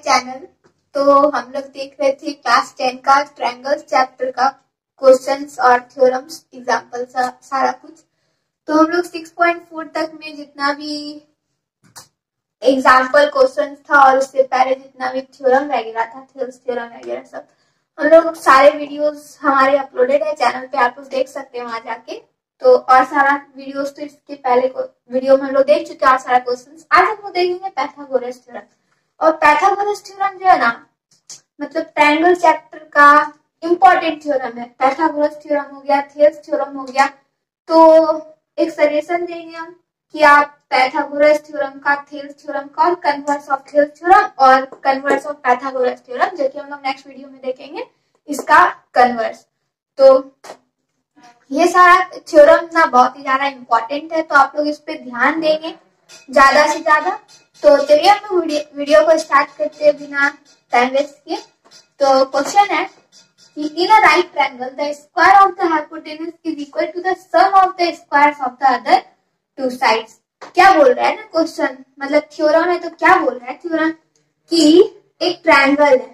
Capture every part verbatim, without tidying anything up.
Channel. तो हम लोग देख रहे थे क्लास टेन का ट्रायंगल्स चैप्टर का क्वेश्चंस और थ्योरम्स एग्जांपल सा, सारा कुछ। तो हम लोग सिक्स पॉइंट फोर तक में जितना भी एग्जांपल क्वेश्चंस था और उससे पहले जितना भी थ्योरम वगैरह था, थेल्स थ्योरम वगैरह सब हम लोग सारे वीडियोस हमारे अपलोडेड है चैनल पे, आप लोग देख सकते हैं वहां जाके। तो और सारा वीडियोस तो इसके पहले को वीडियो में हम लोग देख चुके हैं और सारा क्वेश्चंस। आज हम लोग देखेंगे पाइथागोरस थ्योरम। और पाइथागोरस थ्योरम जो है ना, मतलब ट्रायंगल चैप्टर का इम्पोर्टेंट थ्योरम है। पाइथागोरस थ्योरम हो गया, थेल्स थ्योरम हो गया। तो एक सजेशन देंगे हम कि आप पाइथागोरस थ्योरम का, थेल्स थ्योरम का और कन्वर्स ऑफ थेल्स थ्योरम और कन्वर्स ऑफ पाइथागोरस थ्योरम, जो कि हम लोग नेक्स्ट वीडियो में देखेंगे इसका कन्वर्स। तो ये सारा थ्योरम ना बहुत ही ज्यादा इम्पोर्टेंट है, तो आप लोग इस पे ध्यान देंगे ज्यादा से ज्यादा। तो चलिए हम लोग वीडियो, वीडियो को स्टार्ट करते हैं बिना टाइम वेस्ट किए। तो क्वेश्चन है कि in a right triangle the square of the hypotenuse is equal to the sum of the squares of the other two sides. क्या बोल रहा है ना क्वेश्चन, मतलब थ्योरम है तो क्या बोल रहा है थ्योरम कि एक ट्रायंगल है,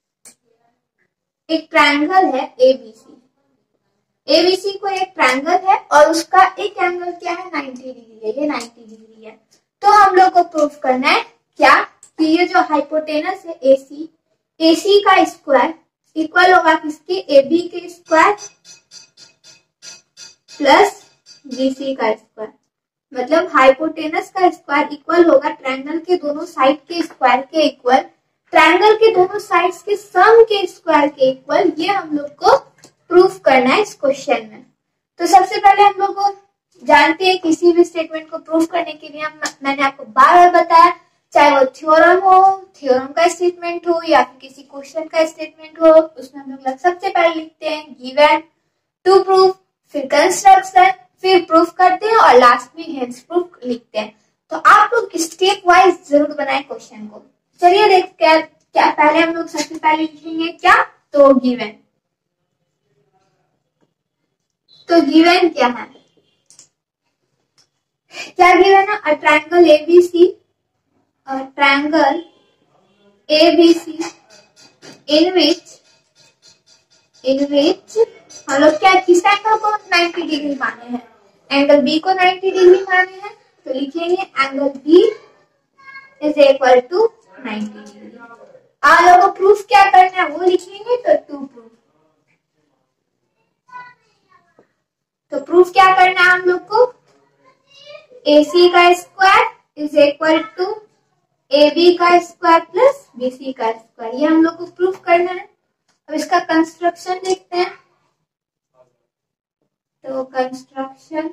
एक ट्रायंगल है एबीसी। एबीसी को एक ट्रायंगल है और उसका एक एंगल क्या है, नाइंटी डिग्री है, ये नाइंटी डिग्री है। तो हम लोग को प्रूफ करना है क्या कि ये जो हाइपोटेनस है एसी, एसी का स्क्वायर इक्वल होगा किसके, एबी के स्क्वायर प्लस बीसी का स्क्वायर। मतलब हाइपोटेनस का स्क्वायर इक्वल होगा ट्रायंगल के दोनों साइड के स्क्वायर के इक्वल, ट्रायंगल के दोनों साइड्स के सम के स्क्वायर के इक्वल। ये हम लोग को प्रूफ करना है इस क्वेश्चन में। तो सबसे पहले हम लोग को जानते हैं किसी भी स्टेटमेंट को प्रूफ करने के लिए हम, मैंने आपको बार बार बताया, चाहे वो थ्योरम हो, थ्योरम का स्टेटमेंट हो या फिर किसी क्वेश्चन का स्टेटमेंट हो, उसमें हम लोग सबसे पहले लिखते हैं गिवन, टू प्रूफ, फिर कंस्ट्रक्शन, फिर प्रूफ करते हैं और लास्ट में हेंस प्रूफ लिखते हैं। तो आप लोग स्टेप वाइज जरूर बनाए क्वेश्चन को। चलिए देखते हैं क्या, पहले हम लोग सबसे पहले लिखेंगे क्या, तो गिवन। तो गिवन क्या है, क्या गिवन है, a triangle ABC, a triangle ABC in which, in which हम लोग क्या, किस एंगल को नाइंटी डिग्री माने हैं, एंगल बी को नाइंटी डिग्री माने हैं। तो लिखेंगे angle B is equal to ninety degree. आप लोगों को प्रूफ क्या करना है वो लिखेंगे, तो टू प्रूफ। तो प्रूफ क्या करना है हम लोग को, AC का square is equal to AB का स्क्वायर प्लस BC का स्क्वायर, ये हम लोग को प्रूफ करना है। अब इसका कंस्ट्रक्शन देखते हैं। तो कंस्ट्रक्शन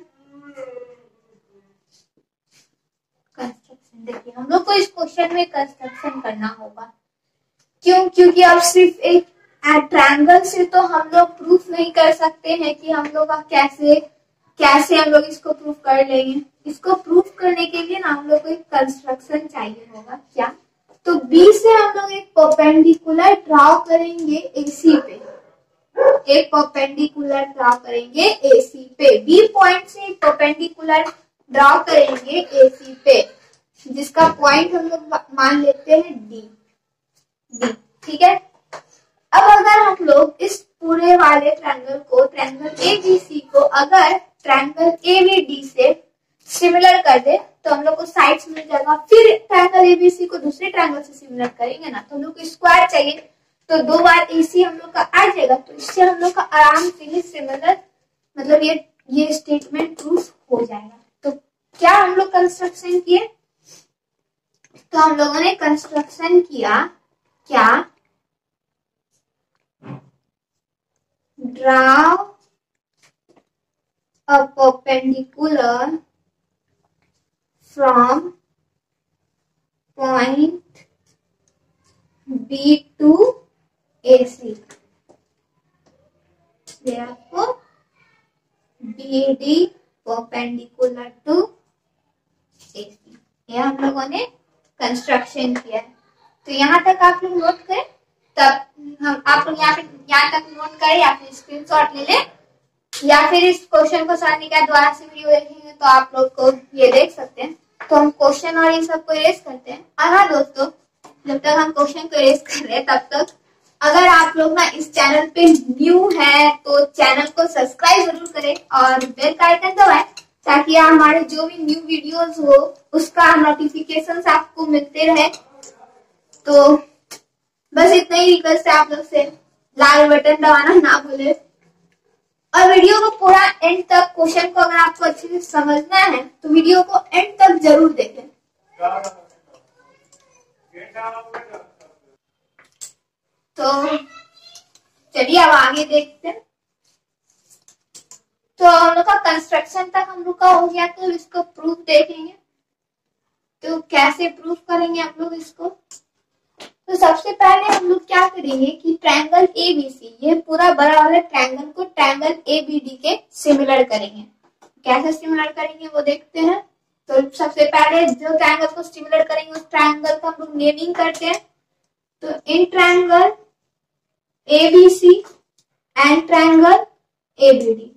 कंस्ट्रक्शन देखिए, हम लोग को इस क्वेश्चन में कंस्ट्रक्शन करना होगा। क्यों, क्योंकि अब सिर्फ एक ट्रायंगल से तो हम लोग प्रूफ नहीं कर सकते हैं कि हम लोग कैसे कैसे हम लोग इसको प्रूफ कर लेंगे। इसको प्रूफ करने के लिए ना हम लोग को एक कंस्ट्रक्शन चाहिए होगा। क्या, तो बी से हम लोग एक परपेंडिकुलर ड्रॉ करेंगे एसी पे, एक परपेंडिकुलर ड्रॉ करेंगे एसी पे, बी पॉइंट से एक परपेंडिकुलर ड्रॉ करेंगे एसी पे, जिसका पॉइंट हम लोग मान लेते हैं डी, डी, ठीक है। अब अगर हम लोग इस पूरे वाले ट्रायंगल को, ट्रायंगल एबीसी को अगर ट्रायंगल एबीडी से सिमिलर कर दे तो हम लोग को साइड्स मिल जाएगा। फिर ट्रायंगल एबीसी को दूसरे ट्रायंगल से सिमिलर करेंगे ना, तो हम लोग को स्क्वायर चाहिए, तो दो बार एसी हम लोग का आ जाएगा। तो इससे हम लोग का आराम से ही सिमिलर, मतलब ये ये स्टेटमेंट प्रूफ हो जाएगा। तो क्या हम लोग कंस्ट्रक्शन किए, तो हम लोगों ने कंस्ट्रक्शन किया क्या, draw a perpendicular from point B to A C. Therefore, B D perpendicular to A C. ये हम लोगों ने कंस्ट्रक्शन किया है। तो यहाँ तक आप लोग नोट करें, तब हम आप लोग यहाँ पे यहाँ तक नोट करें या फिर स्क्रीनशॉट ले लें, या फिर इस क्वेश्चन को सर का दोबारा से वीडियो देखेंगे तो आप लोग को ये देख सकते हैं। तो हम क्वेश्चन और ये सब को इरेज करते हैं। और हाँ दोस्तों, जब तक हम क्वेश्चन को रेस कर रहे हैं तब तक अगर आप लोग ना इस चैनल पे न्यू है तो चैनल को सब्सक्राइब जरूर करें और बेल का आइकन दबाएं ताकि हमारे जो भी न्यू वीडियोस हो उसका नोटिफिकेशंस आपको मिलते रहे। तो बस इतना ही रिक्वेस्ट है आप लोग से, लाल बटन दबाना ना भूले और वीडियो को पूरा एंड तक, क्वेश्चन को अगर आपको अच्छे से समझना है तो वीडियो को एंड तक जरूर देखें। तो चलिए अब आगे देखते हैं। तो हम लोग का कंस्ट्रक्शन तक हम लोग का हो गया, तो इसको प्रूफ देखेंगे। तो कैसे प्रूफ करेंगे हम लोग इसको? तो सबसे पहले हम लोग क्या करेंगे कि ट्रायंगल ए बी सी, ये पूरा बड़ा वाला ट्रायंगल को ट्रायंगल ए बी डी के सिमिलर करेंगे। कैसे सिमिलर करेंगे वो देखते हैं। तो सबसे पहले जो ट्रायंगल को सिमिलर करेंगे उस ट्रायंगल को हम लोग नेमिंग करते हैं। तो in triangle A B C and triangle A B D,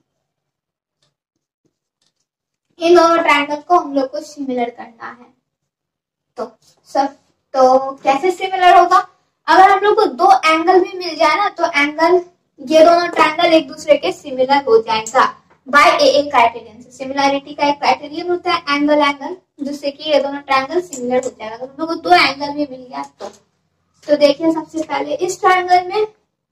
इन दोनों ट्रायंगल को हम लोग को सिमिलर करना है। तो सब तो कैसे सिमिलर होगा? अगर हम लोग को दो एंगल भी मिल जाए ना तो एंगल, ये दोनों ट्रायंगल एक दूसरे के सिमिलर हो जाएगा बाय ए ए क्राइटेरियन से। सिमिलरिटी का एक क्राइटेरियन होता है एंगल एंगल, जिससे कि ये दोनों ट्रायंगल सिमिलर हो जाएगा। अगर हम लोग को दो एंगल भी मिल गया तो तो देखिए सबसे पहले इस ट्रायंगल में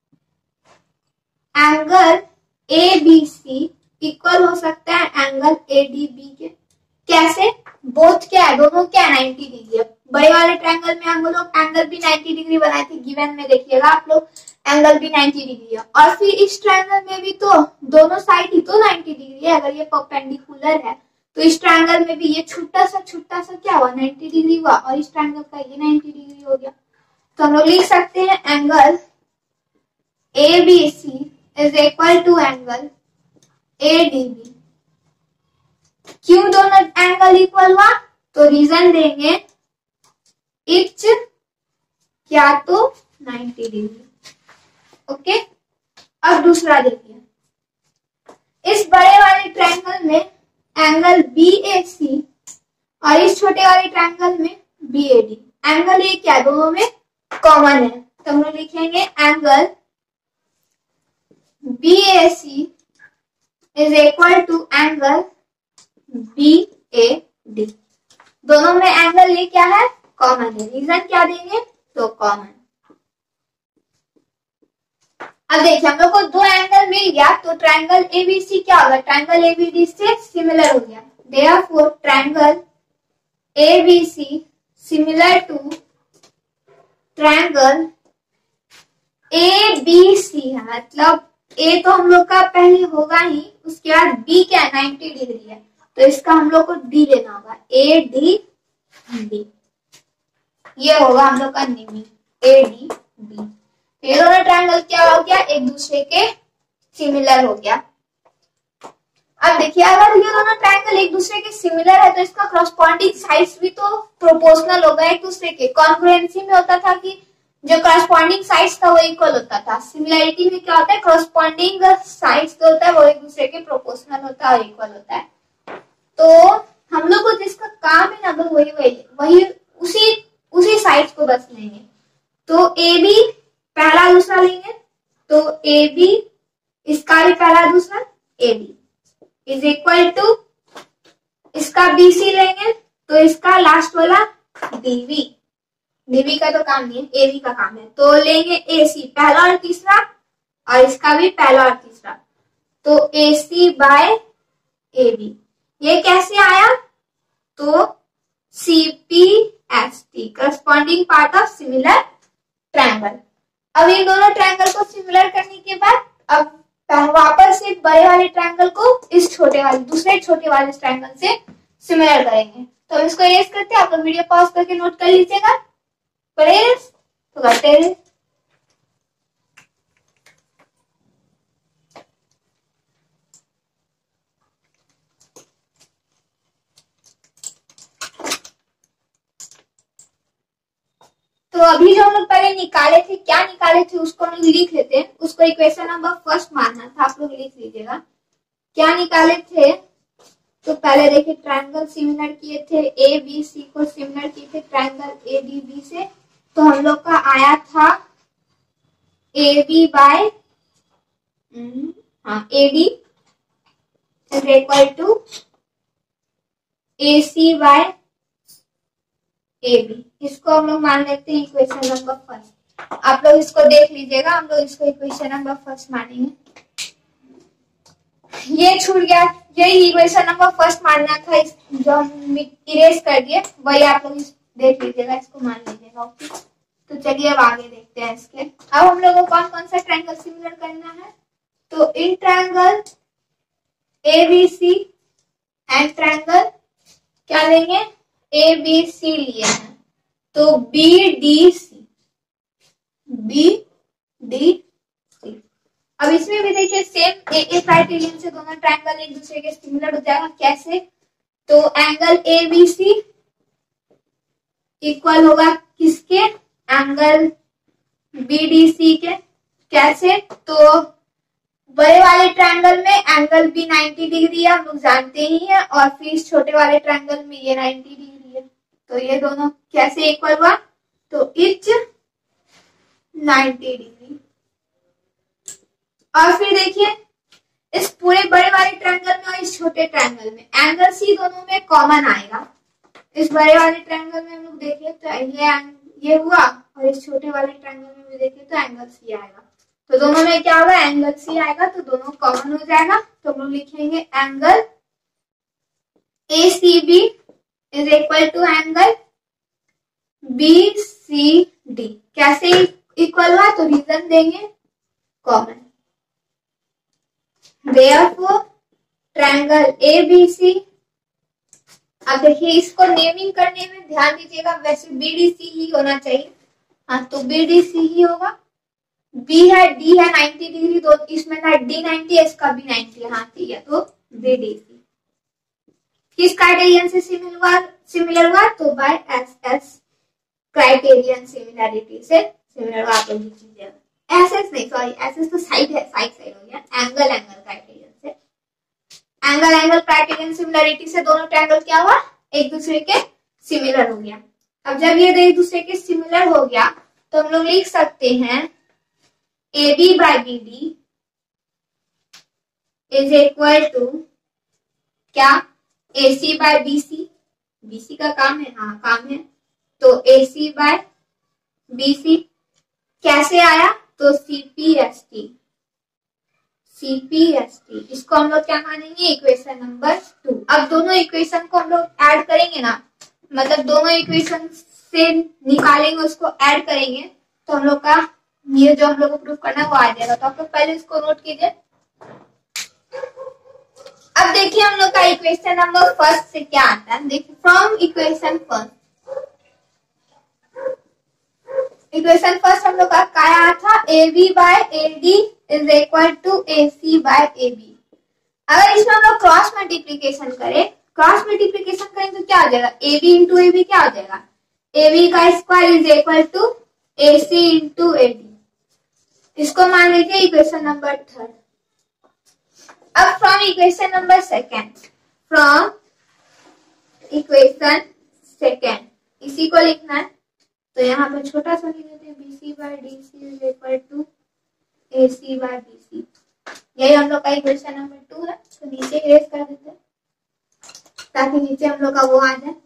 angle A B C equal हो सकता है एंगल ए डी बी के। कैसे? बोथ क्या है, दोनों क्या है, नाइंटी डिग्री है। बड़े वाले ट्रायंगल में हम लोग एंगल भी नाइंटी डिग्री बनाए थे, गिवन में देखिएगा आप लोग एंगल भी नाइंटी डिग्री है। और फिर इस ट्रायंगल में भी तो दोनों साइड ही तो नाइंटी डिग्री है। अगर ये परपेंडिकुलर है तो इस ट्रायंगल में भी ये छोटा सा छोटा सा क्या हुआ, नाइंटी डिग्री हुआ, और इस ट्रायंगल का ये नाइंटी डिग्री हो गया। तो हम लोग लिख सकते हैं angle A B C is equal to angle A D B. क्यों दोनों एंगल इक्वल हुआ? तो रीजन देंगे इच क्या तो नाइंटी डिग्री। ओके, अब दूसरा देखिए, इस बड़े वाले ट्रायंगल में एंगल बी ए सी और इस छोटे वाले ट्रायंगल में बी ए डी। एंगल ये क्या, दोनों में कॉमन है। तो हम लोग लिखेंगे angle B A C is equal to angle B A D. दोनों में एंगल ये क्या है, कॉमन है। रीजन क्या देंगे, तो कॉमन। अब देखिए हम लोग को दो एंगल मिल गया तो ट्रायंगल ए बी सी क्या होगा, ट्रायंगल ए बी डी से सिमिलर हो गया। Therefore triangle A B C similar to triangle A B C है। मतलब ए तो हम लोग का पहले होगा ही, उसके बाद बी क्या है, नाइंटी डिग्री है, तो इसका हम लोग को डी लेना होगा, ए डी डी। ये होगा हम लोग का नेमिंग ए डी डी। ये दोनों ट्रायंगल क्या हो गया, एक दूसरे के सिमिलर हो गया। अब देखिए अगर ये दोनों ट्रायंगल एक दूसरे के सिमिलर है तो इसका करस्पॉन्डिंग साइड्स भी तो प्रोपोर्शनल होगा एक दूसरे के। कॉन्ग्रुएंसी में होता था कि जो करस्पॉन्डिंग साइड्स था वो इक्वल होता था। सिमिलरिटी में क्या होता है, करस्पॉन्डिंग साइड्स जो होता है वो एक दूसरे के प्रोपोर्शनल होता है और इक्वल होता है। तो हम लोग को जिसका काम है ना वो वही वही वही उसी उसी साइड्स को बस लेंगे। तो ए बी पहला दूसरा लेंगे, तो ए बी इसका भी पहला दूसरा A B is equal to इसका बी सी लेंगे, तो इसका लास्ट वाला डीवी। डीवी का तो काम नहीं है, एबी का काम है। तो लेंगे ए सी पहला और तीसरा, और इसका भी पहला और तीसरा, तो A C by A B. ये कैसे आया, तो C P S T corresponding part of similar triangle. अब इन दोनों ट्रायंगल को सिमिलर करने के बाद अब वापस से बड़े वाले ट्रायंगल को इस छोटे वाले दूसरे छोटे वाले ट्रायंगल से सिमिलर करेंगे। तो हम इसको इरेज करते हैं, आप लोग वीडियो पॉज करके नोट कर लीजिएगा। तो करते हैं। तो अभी जो हम लोग पहले निकाले थे, क्या निकाले थे उसको हम लोग लिख लेते हैं। उसको इक्वेशन नंबर फर्स्ट मानना था, आप लोग लिख लीजिएगा क्या निकाले थे। तो पहले देखिए ट्रायंगल सिमिलर किए थे, ए बी सी को सिमिलर किए थे ट्रायंगल ए डी बी से। तो हम लोग का आया था ए बी बाय हाँ A D is equal to A C by A B. इसको हम लोग मान लेते हैं इक्वेशन नंबर फर्स्ट। आप लोग इसको देख लीजिएगा, हम लोग इसको इक्वेशन नंबर फर्स्ट मानेंगे। ये छूट गया, यही इक्वेशन नंबर फर्स्ट मानना था, इस जो हम इरेज कर दिए वही आप लोग देख लीजिएगा, इसको मान लीजिएगा। ओके, तो चलिए अब आगे देखते हैं इसके। अब हम लोगों को कौन कौन सा ट्रायंगल सिमिलर करना है, तो in triangle A B C and triangle क्या लेंगे, ए बी सी लिए हैं, तो B D C, B D C. अब इसमें भी देखिए सेम ए ए क्राइटेरियन से दोनों ट्रायंगल एक दूसरे के सिमिलर हो जाएगा। कैसे, तो angle A B C equal होगा किसके, एंगल बी डी सी के। कैसे, तो बड़े वाले ट्रायंगल में एंगल बी नाइंटी डिग्री है, हम लोग जानते ही है, और फिर इस छोटे वाले ट्रायंगल में ये नाइंटी डिग्री है। तो ये दोनों कैसे इक्वल हुआ, तो इच नाइंटी डिग्री। और फिर देखिए इस पूरे बड़े वाले ट्रायंगल में और इस छोटे ट्रायंगल में एंगल सी दोनों में कॉमन आएगा। इस बड़े वाले ट्रायंगल में हम लोग देखिए तो ये ये हुआ, और इस छोटे वाले ट्रायंगल में भी देखिए तो एंगल सी आएगा। तो दोनों में क्या होगा, एंगल सी आएगा, तो दोनों कॉमन हो जाएगा। तो हम लोग लिखेंगे angle A C B is equal to angle B C D. कैसे इक्वल हुआ, तो रीजन देंगे common. Therefore, triangle A B C, अब देखिए इसको नेमिंग करने में ध्यान दीजिएगा, वैसे बी डी सी ही होना चाहिए। हाँ, तो बी डी सी ही होगा। बी है, डी है नाइंटी डिग्री, दो इसमें था डी नाइंटी है, इसका बी नाइंटी है। हाँ ठीक है, तो बी डी सी किस क्राइटेरियन से सिमिलर हुआ, सिमिलर हुआ तो by S S criterion similarity से सिमिलर हुआ। आप लोग लिख लीजिएगा, एस एस नहीं, सॉरी एस एस तो साइड है, साइड साइड हो गया, एंगल एंगल क्राइटेरियन से, एंगल एंगल क्राइटेरियन सिमिलरिटी से दोनों ट्रायंगल क्या हुआ, एक दूसरे के सिमिलर हो गया। अब जब ये एक दूसरे के सिमिलर हो गया तो हम लोग लिख सकते हैं A B by B D is equal to क्या, A C by B C. B C का काम है, हाँ काम है, तो ए सी बाय बी सी। कैसे आया, तो C P S T, C P S T. इसको हम लोग क्या मानेंगे, इक्वेशन नंबर टू। अब दोनों इक्वेशन को हम लोग ऐड करेंगे ना, मतलब दोनों इक्वेशन से निकालेंगे, उसको ऐड करेंगे, तो हम लोग का ये जो हम लोग को प्रूफ करना है वो आ जाएगा। तो आप लोग पहले इसको नोट कीजिए। अब देखिए हम लोग का इक्वेशन नंबर फर्स्ट से क्या आता है, देखिए from equation first, equation first हम लोग का क्या आया था, A B by A D is equal to A C by A B. अगर इसमें हम लोग क्रॉस मल्टीप्लीकेशन करें, क्रॉस मल्टीप्लीकेशन करें तो क्या हो जाएगा, A B into A B क्या हो जाएगा, ए बी का square is equal to A C into A D. इसको मान लीजिए इक्वेशन नंबर थर्ड। अब from equation number second, from equation second इसी को लिखना है, तो यहाँ पे छोटा सा लिख देते हैं, B C by D C is equal to A C by B C. यही हम लोग का इक्वेशन नंबर टू है, तो नीचे इरेज कर देते हैं ताकि नीचे हम लोग का वो आ जाए।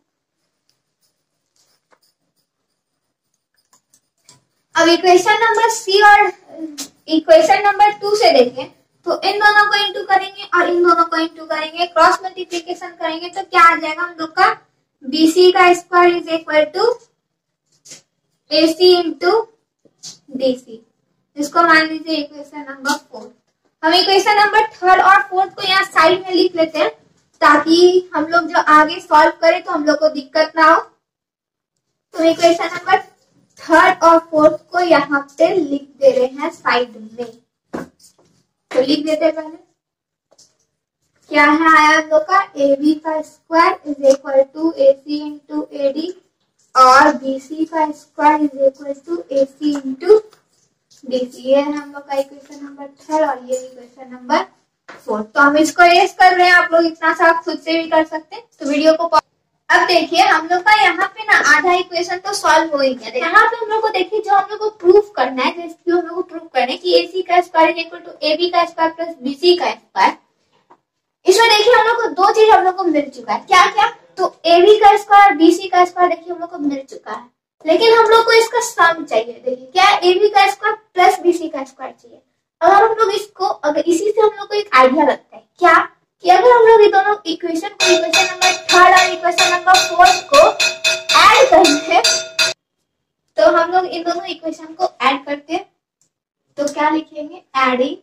अब इक्वेशन नंबर सी और इक्वेशन नंबर टू से देखें तो इन दोनों को इंटू करेंगे और इन दोनों को इंटू करेंगे, क्रॉस मल्टीप्लीकेशन करेंगे तो क्या आ जाएगा हम लोग का, बीसी का square is equal to AC into DC. इसको मान लीजिए इक्वेशन नंबर फोर। हम इक्वेशन नंबर थर्ड और फोर्थ को यहाँ साइड में लिख लेते हैं ताकि हम लोग जो आगे सॉल्व करें तो हम लोग को दिक्कत ना हो। तो इक्वेशन नंबर थर्ड और फोर्थ को यहाँ पे लिख दे रहे हैं साइड में, तो लिख देते हैं पहले। क्या है आया हम लोग का, ए बी का square is equal to A C into A D और बी सी का square is equal to A C into D C. ये है हम लोग का इक्वेशन नंबर थर्ड और ये इक्वेशन नंबर फोर्थ। तो हम इसको एस कर रहे हैं, आप लोग इतना सा खुद से भी कर सकते हैं। तो वीडियो को अब अब देखिए हम लोग का यहाँ पे ना आधा इक्वेशन तो सॉल्व हो ही गया। यहाँ पे हम लोग को देखिए जो हम लोग को प्रूफ करना है, जैसे हम लोग को प्रूफ करना है कि AC का square is equal to A B का स्क्वायर प्लस बी सी का स्क्वायर। इसमें देखिए हम लोग को दो चीज हम लोग को मिल चुका है, क्या क्या? तो ए बी का स्क्वायर बी सी का स्क्वायर देखिए हम लोग को मिल चुका है, लेकिन हम लोग को इसका सम चाहिए। देखिए क्या है, ए बी का स्क्वायर प्लस बी सी का स्क्वायर चाहिए। अगर हम लोग इसको, अगर इसी से हम लोग को एक आइडिया लगता है क्या कि अगर हम लोग ये दोनों इक्वेशन को, इक्वेशन नंबर थर्ड और इक्वेशन नंबर फोर्थ को ऐड करते हैं, तो हम लोग इन दोनों इक्वेशन को ऐड करते हैं तो क्या लिखेंगे? Adding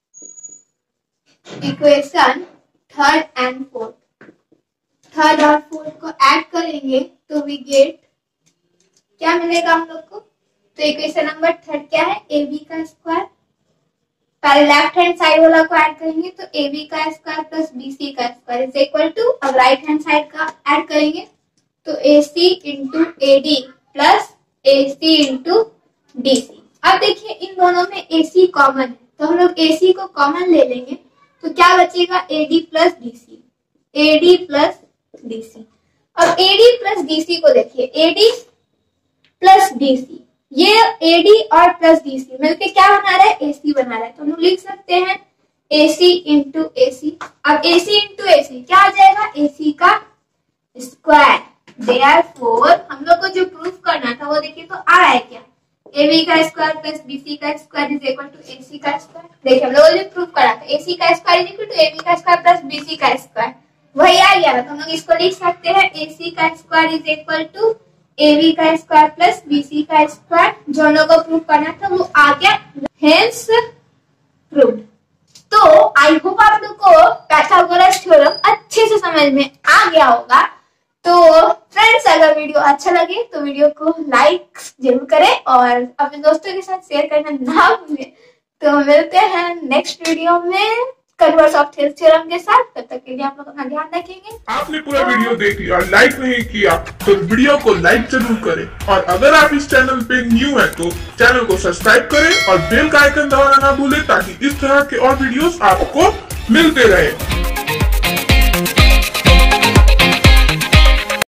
equation third and fourth, third और फोर्थ को ऐड करेंगे तो वी गेट, क्या मिलेगा हम लोग को? तो इक्वेशन नंबर थर्ड क्या है? ए बी का स्क्वायर, पहले लेफ्ट हैंड साइड वाला को ऐड करेंगे तो ए बी का स्क्वायर प्लस बी सी का स्क्वायर इज इक्वल टू, अब राइट हैंड साइड का ऐड करेंगे तो A C into A D plus A C into D C. अब देखिए इन दोनों में ए सी कॉमन है तो हम लोग ए सी को कॉमन ले लेंगे तो क्या बचेगा? A D plus D C, A D plus D C. अब A D plus D C को देखिए, A D plus D C, ये A D और प्लस D C मिलके क्या बना रहा है? A C बना रहा है। तो हम लोग लिख सकते हैं A C into A C. अब A C into A C क्या आ जाएगा? A C का स्क्वायर। देयरफॉर हम लोग को जो प्रूफ करना था वो देखिए तो आ रहा है क्या? A B का स्क्वायर प्लस B C का square is equal to A C का स्क्वायर। देखिए हम लोग को जो प्रूफ करा था A C का square is equal to A B का स्क्वायर प्लस B C का स्क्वायर, वही आ गया ना। तो हम लोग इसको लिख सकते हैं A C का square is equal to A B का स्क्वायर प्लस बी सी का स्क्वायर, जो हम लोग को प्रूव करना था वो आ गया, हेंस प्रूव्ड। तो आई होप आप लोग को पाइथागोरस थ्योरम अच्छे से समझ में आ गया होगा। तो फ्रेंड्स अगर वीडियो अच्छा लगे तो वीडियो को लाइक जरूर करें और अपने दोस्तों के साथ शेयर करना ना भूलें। तो मिलते हैं नेक्स्ट वीडियो में कन्वर्स ऑफ थ्योरम के साथ, तब तक के लिए आप लोग अपना ध्यान रखेंगे। आपने पूरा वीडियो देख लिया और लाइक नहीं किया तो वीडियो को लाइक जरूर करें, और अगर आप इस चैनल पे न्यू हैं तो चैनल को सब्सक्राइब करें और बेल का आइकन दबाना ना भूलें ताकि इस तरह के और वीडियोस आपको मिलते रहे।